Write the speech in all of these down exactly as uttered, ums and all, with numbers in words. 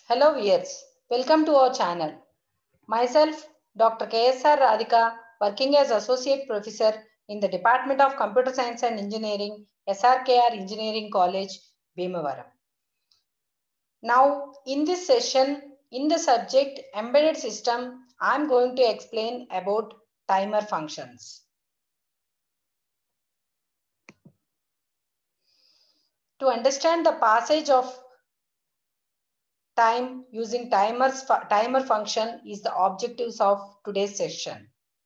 Hello viewers, welcome to our channel. Myself, Doctor K S R Radhika, working as Associate Professor in the Department of Computer Science and Engineering, S R K R Engineering College, Bhimavaram. Now, in this session, in the subject Embedded System, I am going to explain about timer functions. To understand the passage of time using timers, timer function is the objectives of today's session.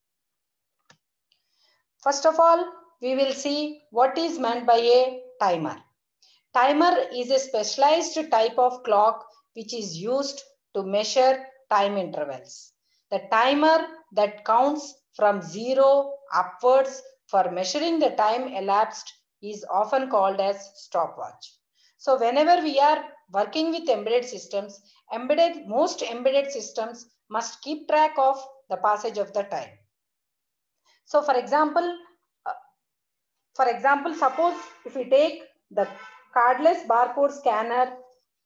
First of all, we will see what is meant by a timer. Timer is a specialized type of clock which is used to measure time intervals. The timer that counts from zero upwards for measuring the time elapsed is often called as stopwatch. So whenever we are working with embedded systems, embedded, most embedded systems must keep track of the passage of the time. So for example, uh, for example, suppose if we take the cardless barcode scanner,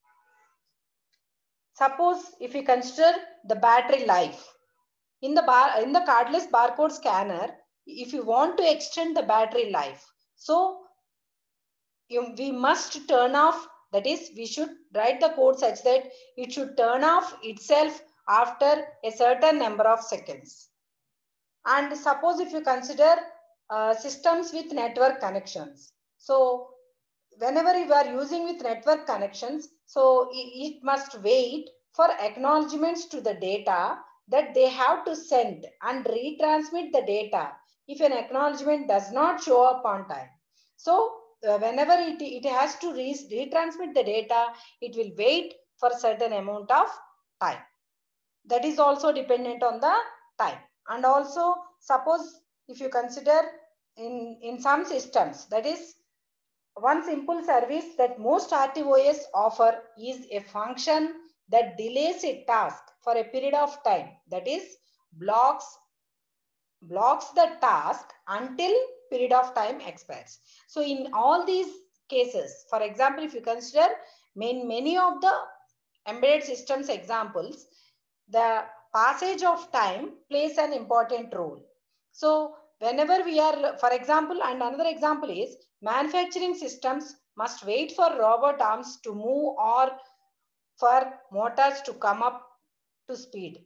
suppose if we consider the battery life, in the bar, in the cardless barcode scanner, if you want to extend the battery life, so you, we must turn off, that is, we should write the code such that it should turn off itself after a certain number of seconds. And suppose if you consider uh, systems with network connections, so whenever you are using with network connections, so it, it must wait for acknowledgements to the data that they have to send and retransmit the data if an acknowledgement does not show up on time. So uh, whenever it, it has to re retransmit the data, it will wait for a certain amount of time. That is also dependent on the time. And also suppose if you consider in, in some systems, that is one simple service that most R T O S offer is a function that delays a task for a period of time, that is blocks blocks the task until period of time expires. So in all these cases, for example, if you consider many, many of the embedded systems examples, the passage of time plays an important role. So whenever we are, for example, and another example is manufacturing systems must wait for robot arms to move or for motors to come up to speed.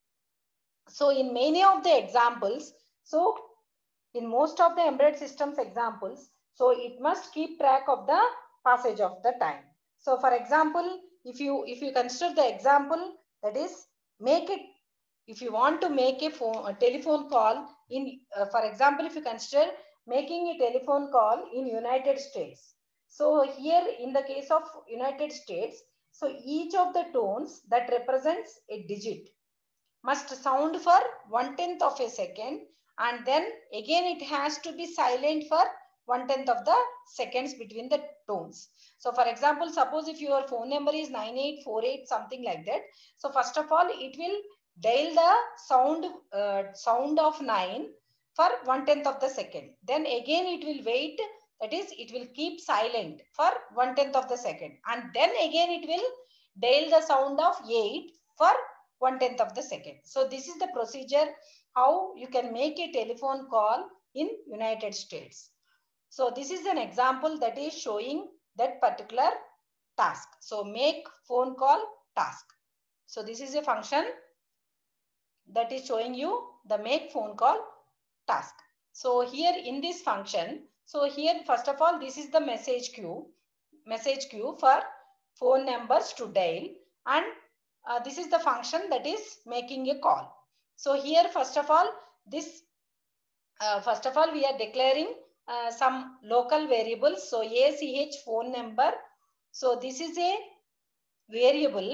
So in many of the examples, so in most of the embedded systems examples, so it must keep track of the passage of the time. So for example, if you if you consider the example, that is, make it, if you want to make a phone a telephone call in uh, for example, if you consider making a telephone call in United States. So here in the case of United States, so each of the tones that represents a digit must sound for one tenth of a second, and then again it has to be silent for one tenth of the seconds between the tones. So for example, suppose if your phone number is nine eight four eight, something like that. So first of all, it will dial the sound uh, sound of nine for one tenth of the second. Then again it will wait, that is, it will keep silent for one tenth of the second, and then again it will dial the sound of eight for one tenth of the second. So this is the procedure how you can make a telephone call in United States. So this is an example that is showing that particular task. So make phone call task. So this is a function that is showing you the make phone call task. So here in this function, so here first of all, this is the message queue, message queue for phone numbers to dial, and Uh, this is the function that is making a call. So here, first of all, this, uh, first of all, we are declaring uh, some local variables. So A C H phone number. So this is a variable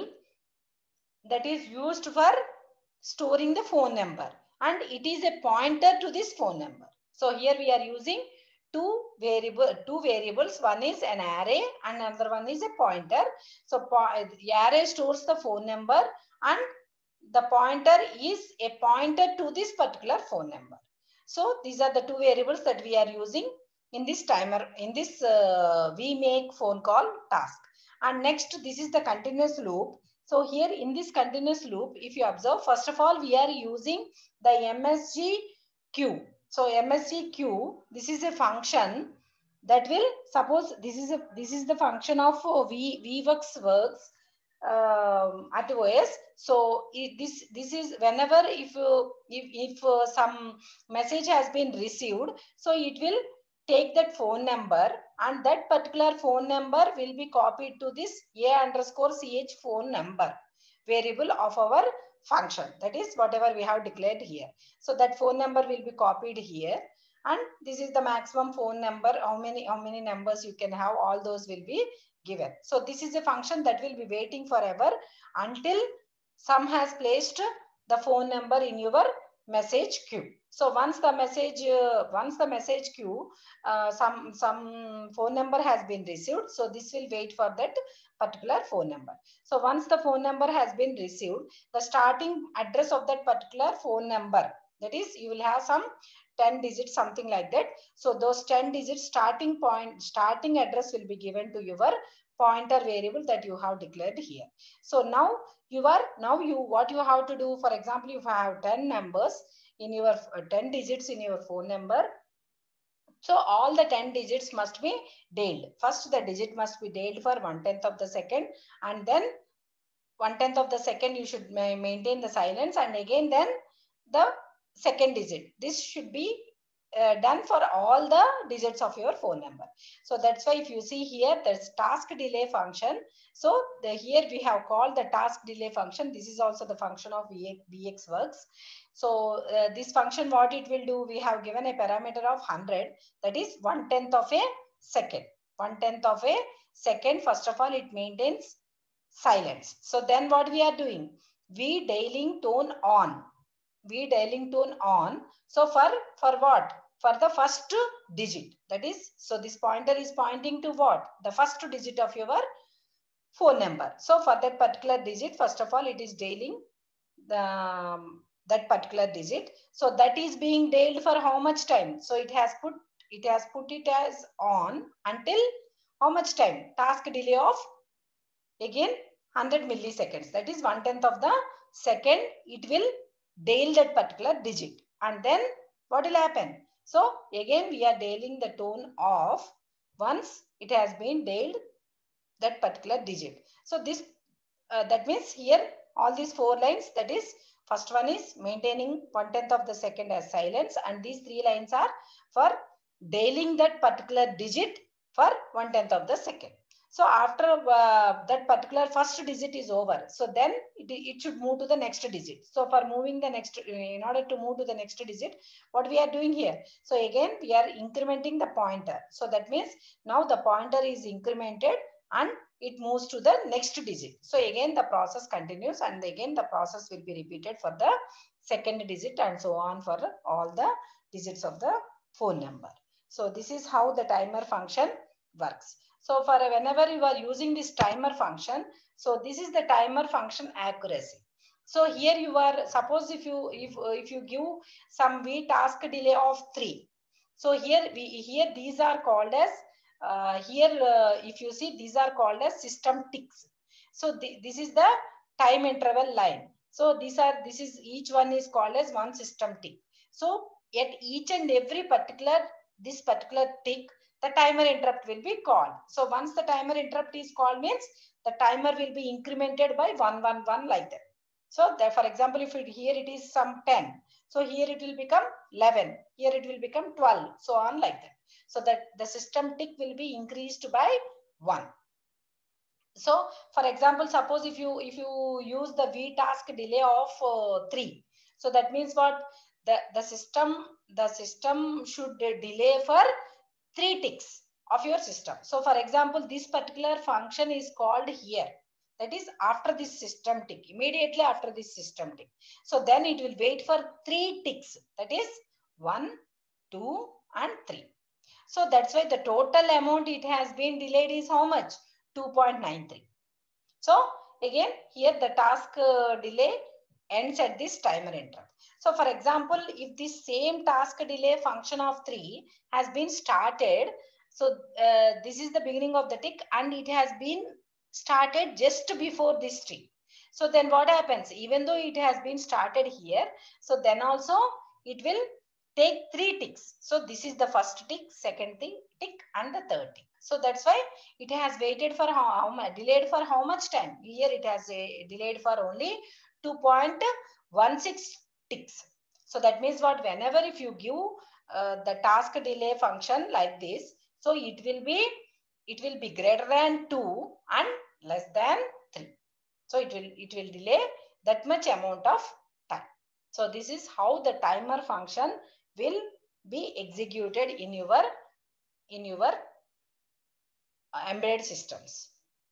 that is used for storing the phone number, and it is a pointer to this phone number. So here we are using two variable two variables. One is an array and another one is a pointer. So the array stores the phone number and the pointer is a pointer to this particular phone number. So these are the two variables that we are using in this timer, in this uh, we make phone call task. And next, this is the continuous loop. So here in this continuous loop, if you observe, first of all, we are using the M S G Q. So M S G Q, this is a function that will, suppose this is a this is the function of uh, v vworks works um, at O S. So it, this this is whenever if uh, if, if uh, some message has been received, so it will take that phone number, and that particular phone number will be copied to this a underscore ch phone number variable of our function. That is whatever we have declared here. So that phone number will be copied here, and this is the maximum phone number. How many how many numbers you can have, all those will be given. So this is a function that will be waiting forever until some has placed the phone number in your message queue. So once the message uh, once the message queue uh, some some phone number has been received, so this will wait for that particular phone number. So once the phone number has been received, the starting address of that particular phone number, that is you will have some ten digits, something like that. So those ten digits starting point starting address will be given to your pointer variable that you have declared here. So now you are now you what you have to do, for example, if I have ten numbers in your uh, ten digits in your phone number, so all the ten digits must be dialed. First the digit must be dialed for one tenth of the second, and then one tenth of the second you should ma maintain the silence, and again then the second digit. This should be uh, done for all the digits of your phone number. So that's why if you see here, there's task delay function. So the, here we have called the task delay function. This is also the function of vxworks. So uh, this function, what it will do, we have given a parameter of one hundred, that is one tenth of a second. one tenth of a second, first of all, it maintains silence. So then what we are doing? V dialing tone on. V dialing tone on. So for, for what? For the first digit. That is, so this pointer is pointing to what? The first digit of your phone number. So for that particular digit, first of all, it is dialing the um, that particular digit. So that is being dialed for how much time? So it has put it has put it as on until how much time? Task delay of again one hundred milliseconds. That is one tenth of the second. It will dial that particular digit, and then what will happen? So again we are dialing the tone off once it has been dialed that particular digit. So this uh, that means here all these four lines, that is first one is maintaining one tenth of the second as silence, and these three lines are for dialing that particular digit for one tenth of the second. So after uh, that particular first digit is over, so then it, it should move to the next digit. So for moving the next, in order to move to the next digit, what we are doing here? So again, we are incrementing the pointer. So that means now the pointer is incremented and it moves to the next digit. So again, the process continues, and again the process will be repeated for the second digit and so on for all the digits of the phone number. So this is how the timer function works. So for whenever you are using this timer function, so this is the timer function accuracy. So here you are, suppose if you if if you give some v task delay of three. So here we here these are called as uh, here uh, if you see, these are called as system ticks. So th this is the time interval line. So these are this is each one is called as one system tick. So at each and every particular this particular tick, the timer interrupt will be called. So once the timer interrupt is called, means the timer will be incremented by one, one, one like that. So there, for example, if it, here it is some ten, so here it will become eleven, here it will become twelve, so on like that. So that the system tick will be increased by one. So for example, suppose if you if you use the v task delay of uh, three, so that means what? The, the system the system should delay for three ticks of your system. So for example, this particular function is called here. That is after this system tick, immediately after this system tick. So then it will wait for three ticks. That is one, two, and three. So that's why the total amount it has been delayed is how much? two point nine three. So again, here the task uh, delay ends at this timer interrupt. So for example, if this same task delay function of three has been started, so uh, this is the beginning of the tick and it has been started just before this tick. So then what happens? Even though it has been started here, so then also it will take three ticks. So this is the first tick, second tick, tick and the third tick. So that's why it has waited for how, how much, delayed for how much time? Here it has a, delayed for only two point one six ticks. So that means what? Whenever if you give uh, the task delay function like this, so it will be, it will be greater than two and less than three. So it will, it will delay that much amount of time. So this is how the timer function will be executed in your, in your embedded systems.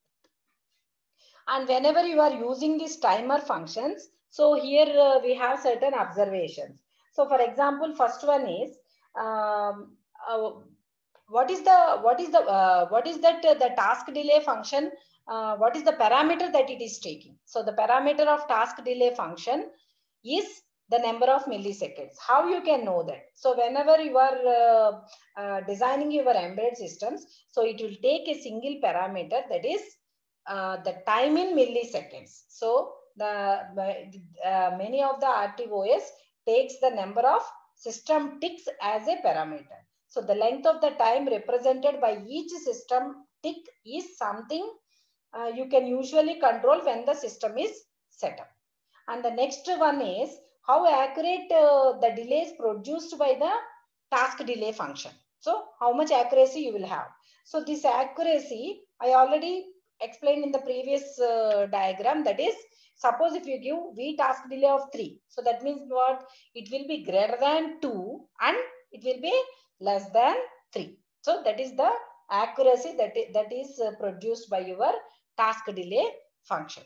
And whenever you are using these timer functions, so here uh, we have certain observations. So for example, first one is, um, uh, what is the, what is the, uh, what is that uh, the task delay function? Uh, what is the parameter that it is taking? So the parameter of task delay function is the number of milliseconds. How you can know that? So whenever you are uh, uh, designing your embedded systems, so it will take a single parameter, that is uh, the time in milliseconds. So the uh, many of the R T O S takes the number of system ticks as a parameter. So the length of the time represented by each system tick is something uh, you can usually control when the system is set up. And the next one is how accurate uh, the delays produced by the task delay function. So how much accuracy you will have. So this accuracy I already explained in the previous uh, diagram. That is, suppose if you give V task delay of three. So that means what? It will be greater than two and it will be less than three. So that is the accuracy that is, that is uh, produced by your task delay function.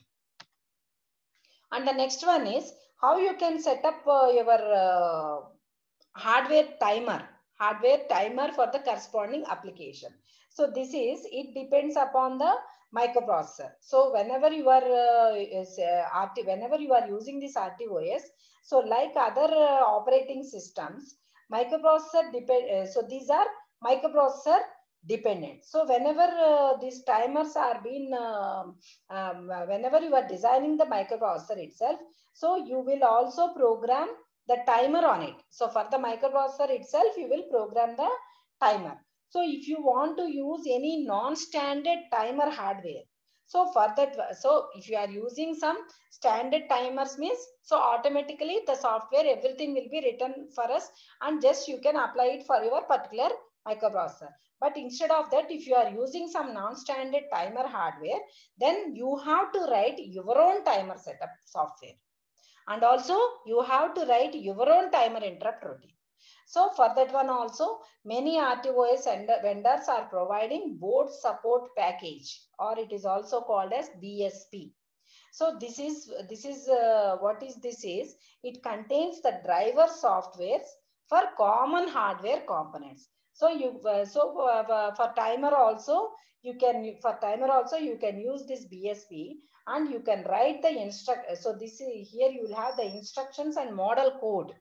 And the next one is how you can set up uh, your uh, hardware timer, hardware timer for the corresponding application. So this is, it depends upon the microprocessor. So whenever you are uh, is, uh, R T, whenever you are using this R T O S, so like other uh, operating systems, microprocessor depend. Uh, so these are microprocessor dependent. So whenever uh, these timers are being, uh, um, whenever you are designing the microprocessor itself, so you will also program the timer on it. So for the microprocessor itself, you will program the timer. So if you want to use any non-standard timer hardware, so for that, so if you are using some standard timers means, so automatically the software, everything will be written for us and just you can apply it for your particular microprocessor. But instead of that, if you are using some non-standard timer hardware, then you have to write your own timer setup software. And also you have to write your own timer interrupt routine. So for that one also, many R T O S vendors are providing board support package, or it is also called as B S P. So this is, this is uh, what is this is, it contains the driver softwares for common hardware components. So you, uh, so uh, for timer also, you can, for timer also you can use this B S P and you can write the instruct. So this is, here you will have the instructions and model code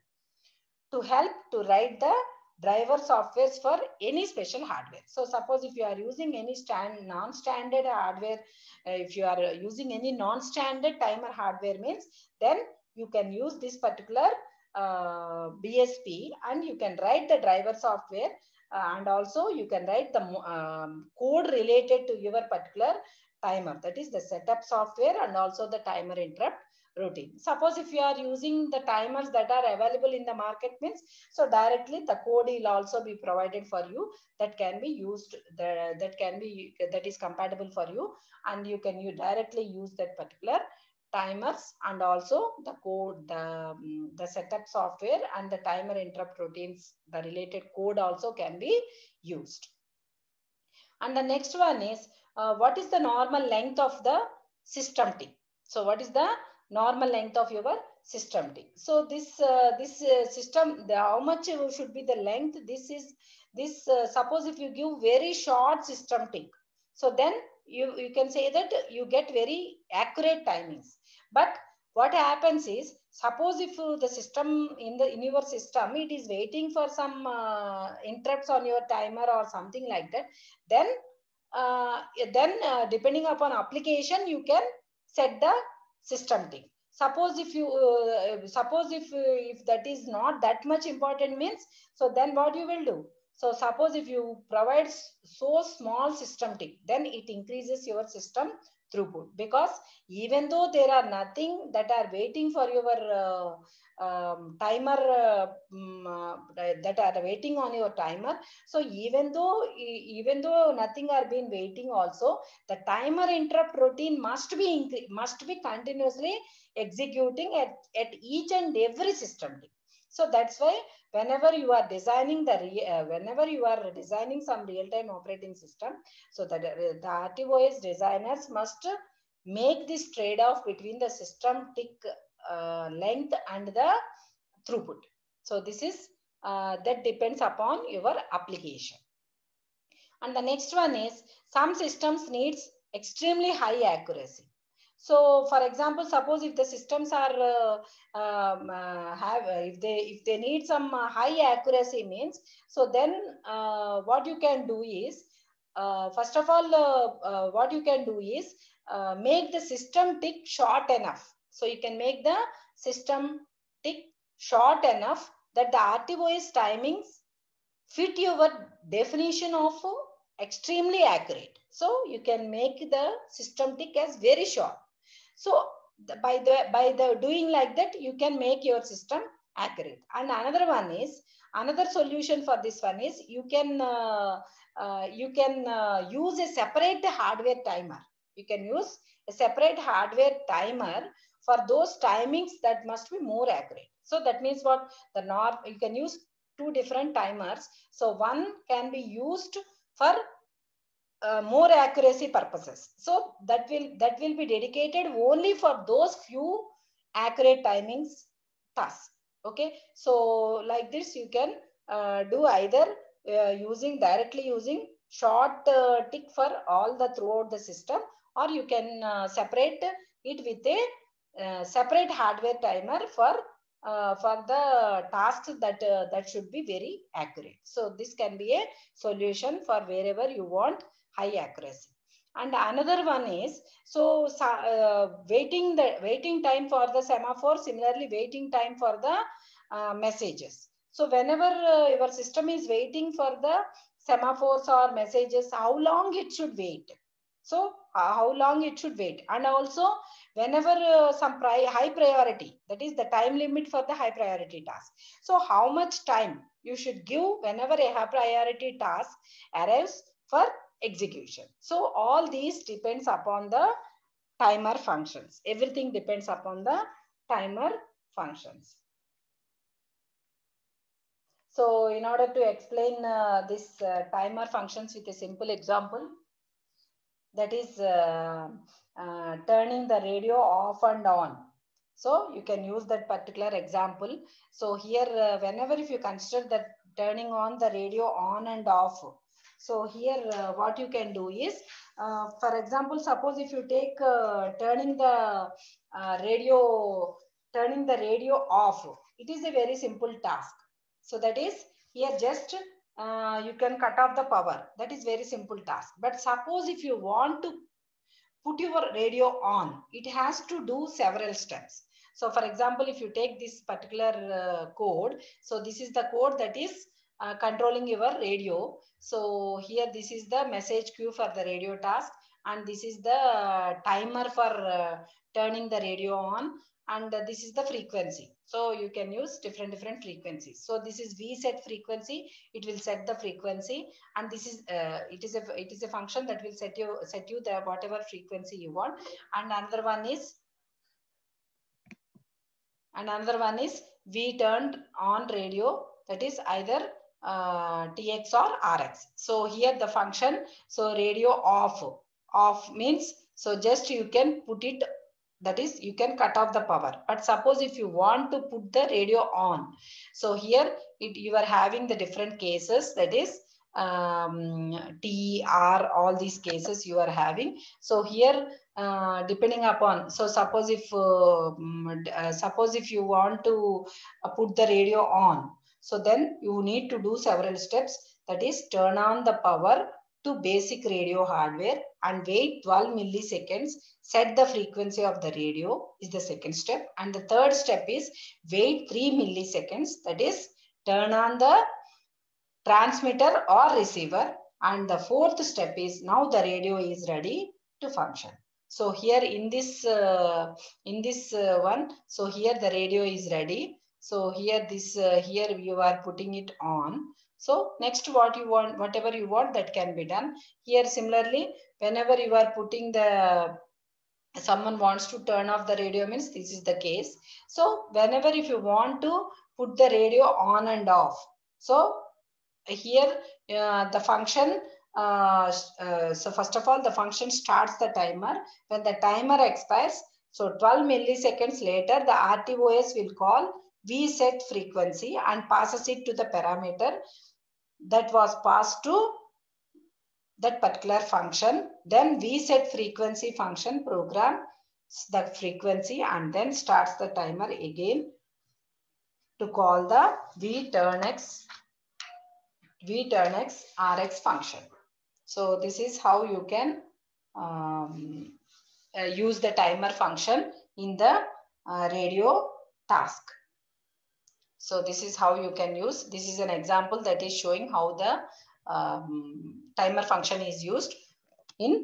to help to write the driver softwares for any special hardware. So suppose if you are using any stand non-standard hardware, uh, if you are using any non-standard timer hardware means, then you can use this particular uh, B S P and you can write the driver software uh, and also you can write the um, code related to your particular timer, that is the setup software and also the timer interrupt routine. Suppose if you are using the timers that are available in the market means, so directly the code will also be provided for you that can be used, the, that can be, that is compatible for you, and you can you directly use that particular timers and also the code, the, um, the setup software and the timer interrupt routines, the related code also can be used. And the next one is, uh, what is the normal length of the system tick? So what is the normal length of your system tick? So this uh, this uh, system, the, how much should be the length? This is this. Uh, suppose if you give very short system tick, so then you you can say that you get very accurate timings. But what happens is, suppose if uh, the system in the in your system it is waiting for some uh, interrupts on your timer or something like that, then uh, then uh, depending upon application you can set the system tick. Suppose if you uh, suppose if uh, if that is not that much important means, so then what you will do? So suppose if you provide so small system tick, then it increases your system throughput, because even though there are nothing that are waiting for your uh, um, timer uh, um, uh, that are waiting on your timer, so even though even though nothing are been waiting also, the timer interrupt routine must be must be continuously executing at, at each and every system tick. So that's why whenever you are designing the uh, whenever you are designing some real-time operating system, so that the, the R T O S designers must make this trade-off between the system tick uh, length and the throughput. So this is uh, that depends upon your application. And the next one is, some systems needs extremely high accuracy. So, for example, suppose if the systems are uh, um, uh, have uh, if they if they need some uh, high accuracy means, so then uh, what you can do is, uh, first of all, uh, uh, what you can do is uh, make the system tick short enough. So you can make the system tick short enough that the R T O S timings fit your definition of extremely accurate. So you can make the system tick as very short. So the, by the by the doing like that, you can make your system accurate. And another one is, another solution for this one is, you can uh, uh, you can uh, use a separate hardware timer. You can use a separate hardware timer for those timings that must be more accurate. So that means what, the norm, you can use two different timers. So one can be used for uh, more accuracy purposes. So that will that will be dedicated only for those few accurate timings tasks. Okay. So like this, you can uh, do either uh, using directly using short uh, tick for all the throughout the system, or you can uh, separate it with a uh, separate hardware timer for uh, for the tasks that uh, that should be very accurate. So this can be a solution for wherever you want high accuracy. And another one is, so uh, waiting the waiting time for the semaphore, similarly waiting time for the uh, messages. So whenever uh, your system is waiting for the semaphores or messages, how long it should wait? So uh, how long it should wait? And also whenever uh, some pri high priority, that is the time limit for the high priority task. So how much time you should give whenever a high priority task arrives for execution. So all these depends upon the timer functions. Everything depends upon the timer functions. So in order to explain uh, this uh, timer functions with a simple example, that is uh, uh, turning the radio off and on. So you can use that particular example. So here, uh, whenever if you consider that turning on the radio on and off, so here uh, what you can do is, uh, for example, suppose if you take uh, turning the uh, radio, turning the radio off, it is a very simple task. So that is, here just uh, you can cut off the power. That is very simple task. But suppose if you want to put your radio on, it has to do several steps. So for example, if you take this particular uh, code, so this is the code that is uh, controlling your radio. So here this is the message queue for the radio task, and this is the uh, timer for uh, turning the radio on, and uh, this is the frequency. So you can use different different frequencies. So this is V set frequency, it will set the frequency, and this is uh, it is a it is a function that will set you set you the whatever frequency you want. And another one is and another one is V turned on radio, that is either uh, T X or R X. So here the function, so radio off, off means, so just you can put it, that is you can cut off the power. But suppose if you want to put the radio on, so here it, you are having the different cases, that is um, T, R, all these cases you are having. So here uh, depending upon, so suppose if uh, uh, suppose if you want to uh, put the radio on, so then you need to do several steps, that is turn on the power, to basic radio hardware and wait twelve milliseconds. Set the frequency of the radio is the second step. And the third step is wait three milliseconds. That is turn on the transmitter or receiver. And the fourth step is now the radio is ready to function. So here in this uh, in this uh, one, so here the radio is ready. So here this uh, here you are putting it on. So next what you want, whatever you want, that can be done. Here similarly, whenever you are putting the, someone wants to turn off the radio, means this is the case. So whenever if you want to put the radio on and off, so here uh, the function, uh, uh, so first of all the function starts the timer. When the timer expires, so twelve milliseconds later the R T O S will call V set frequency and passes it to the parameter that was passed to that particular function. Then V set frequency function programs the frequency and then starts the timer again to call the V turn X V turn X R X function. So this is how you can um, uh, use the timer function in the uh, radio task. So this is how you can use. This is an example that is showing how the um, timer function is used in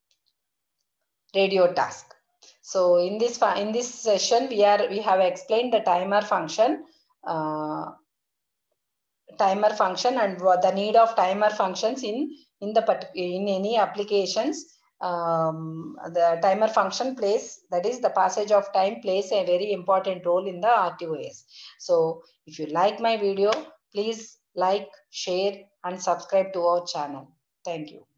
radio task. So in this in this session we are we have explained the timer function. Uh, timer function and the need of timer functions in in the in any applications. Um, the timer function plays, that is the passage of time plays a very important role in the R T O S. So if you like my video, please like, share and subscribe to our channel. Thank you.